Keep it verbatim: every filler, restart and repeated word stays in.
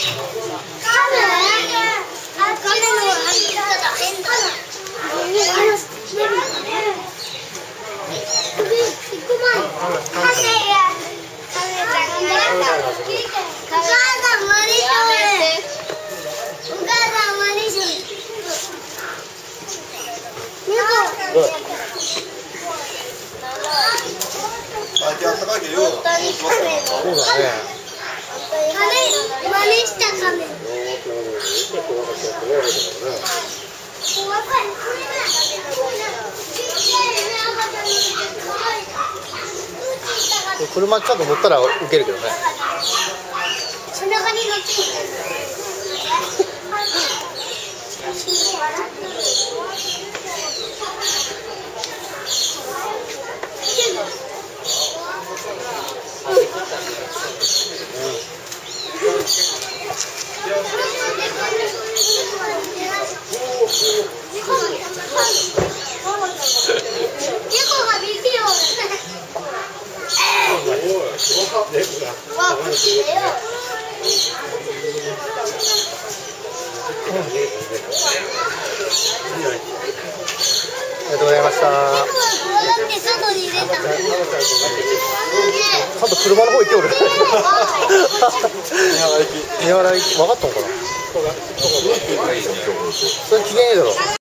最近あったかいけどよ。そうだね。 真似したカメ。 車ちゃんと乗ったらウケるけどね。 背中に乗ってきて。 ありがとうございました。ちゃんと車の方行けよる。見払い分かったのかな。それ機嫌いいだろ。